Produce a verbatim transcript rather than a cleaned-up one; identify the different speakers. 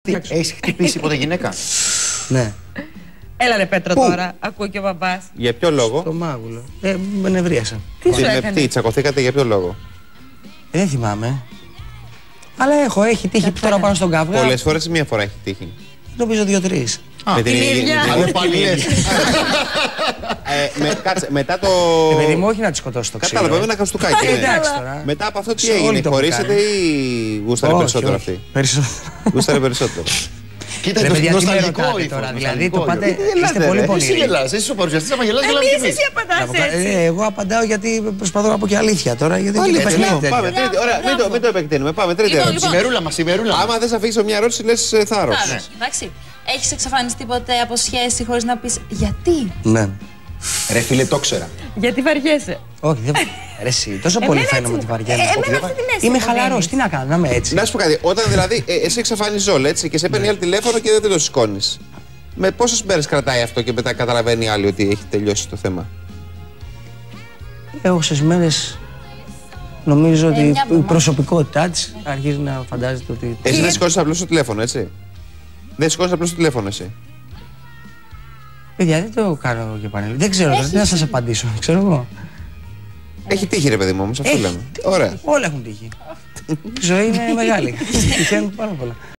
Speaker 1: Έχεις χτυπήσει ποτέ γυναίκα?
Speaker 2: Ναι.
Speaker 3: Έλα ρε Πέτρο
Speaker 2: Πού?
Speaker 3: τώρα, ακούω και ο μπαμπάς.
Speaker 4: Για ποιο λόγο?
Speaker 2: Το μάγουλο. Ε, με νευρίασα.
Speaker 3: Τι σου
Speaker 4: Με
Speaker 3: έκανε?
Speaker 4: τι, τσακωθήκατε για ποιο λόγο?
Speaker 2: Ε, δεν θυμάμαι. Αλλά έχω, έχει τύχει τώρα πάνω στον καυγά.
Speaker 4: Πολλές φορές ή μία φορά έχει τύχει?
Speaker 2: Νομίζω δύο-τρεις.
Speaker 4: Με την
Speaker 3: την
Speaker 4: ίδια-
Speaker 3: ίδια.
Speaker 4: με την
Speaker 1: Αλλά
Speaker 4: ίδια-
Speaker 1: πάλι λες.
Speaker 4: Ε, με- Κάτσε, μετά το.
Speaker 2: Ε, παιδί μου, όχι να τη σκοτώσει το ξύλο.
Speaker 4: Κατάλαβα, ένα χαστούκάκι.
Speaker 2: Ε,
Speaker 4: ναι.
Speaker 2: εντάξει τώρα.
Speaker 4: Μετά από αυτό τι
Speaker 2: Σε όλη
Speaker 4: έγινε,
Speaker 2: το
Speaker 4: χωρίσετε
Speaker 2: κάνει.
Speaker 4: ή γούσταρε
Speaker 2: Όχι,
Speaker 4: περισσότερο
Speaker 2: όχι.
Speaker 4: αυτή?
Speaker 2: Περισσότερο.
Speaker 4: Γούσταρε περισσότερο.
Speaker 1: Κοίτα,
Speaker 2: Ρε
Speaker 1: το
Speaker 2: παιδιά, τι με
Speaker 1: νοσταλγικό
Speaker 2: ρωτάτε
Speaker 1: ύφος,
Speaker 2: τώρα, δηλαδή
Speaker 1: νοσταλγικό
Speaker 2: το πάτε,
Speaker 1: ύφος.
Speaker 4: γελάτε,
Speaker 2: είστε
Speaker 4: ρε,
Speaker 2: πολύ
Speaker 4: εσύ
Speaker 1: Εσύ
Speaker 2: πονηροί.
Speaker 1: γελάς, εσύ ο παρουσιαστής, άμα γελάς, γελάμε κι
Speaker 3: Εμείς εσύ
Speaker 1: εμείς.
Speaker 3: απαντάς
Speaker 2: Να πω κα-
Speaker 3: έτσι.
Speaker 2: ε, Εγώ απαντάω γιατί προσπαθώ να πω και αλήθεια τώρα. Γιατί
Speaker 4: Πάλι
Speaker 2: και
Speaker 4: έτσι,
Speaker 2: πες
Speaker 4: λοιπόν,
Speaker 2: τέτοια.
Speaker 4: πάμε τρίτη. Ωραία, μην το- μην το επεκτείνουμε. Πάμε τρίτη
Speaker 5: Λοιπόν,
Speaker 4: ερώτηση.
Speaker 1: Σημερούλα μας, σημερούλα μας.
Speaker 4: Άμα δεν σε αφήσω μια ερώτηση, λες ε, θάρρος.
Speaker 5: Θάρρος, εντάξει. Έχεις εξαφανιστεί ποτέ από σχέση χωρίς να πεις γιατί?
Speaker 2: Ναι.
Speaker 1: Ρε φίλε, το ξέρα.
Speaker 3: Γιατί βαριέσαι.
Speaker 2: Όχι, δεν. Ρε εσύ, τόσο πολύ
Speaker 3: Εμένα
Speaker 2: φαίνομαι
Speaker 3: έτσι
Speaker 2: ότι
Speaker 3: είναι.
Speaker 2: βαριέμαι.
Speaker 3: Ε, εμένα αυτή τη μέση
Speaker 2: Είμαι
Speaker 3: μου
Speaker 2: χαλαρός,
Speaker 3: δίνεις.
Speaker 2: τι να κάνω, να είμαι έτσι.
Speaker 4: Να σου πω κάτι, όταν δηλαδή ε, εσύ εξαφάνιζε όλα έτσι και σε παίρνει άλλη τηλέφωνο και δεν το σηκώνει. Με πόσες μέρες κρατάει αυτό και μετά καταλαβαίνει η άλλη ότι έχει τελειώσει το θέμα?
Speaker 2: Εγώ στις μέρες νομίζω
Speaker 5: Ε,
Speaker 2: ότι
Speaker 5: μια
Speaker 2: η
Speaker 5: εβδομάδα.
Speaker 2: προσωπικότητα της αρχίζει να φαντάζεται ότι.
Speaker 4: Εσύ δεν σηκώνεις απλώς το τηλέφωνο, έτσι? Δεν σηκώνεις απλώς το τηλέφωνο, εσύ?
Speaker 2: Παιδιά, δεν το κάνω και πανελ. Δεν ξέρω, τώρα, τι να σας απαντήσω, ξέρω εγώ.
Speaker 4: Έχει τύχει, ρε παιδί μου, όμως αυτό
Speaker 2: Έχει.
Speaker 4: λέμε. Ωραία.
Speaker 2: Όλα έχουν τύχει. Η ζωή είναι μεγάλη. Τυχαίνουν πάρα πολλά.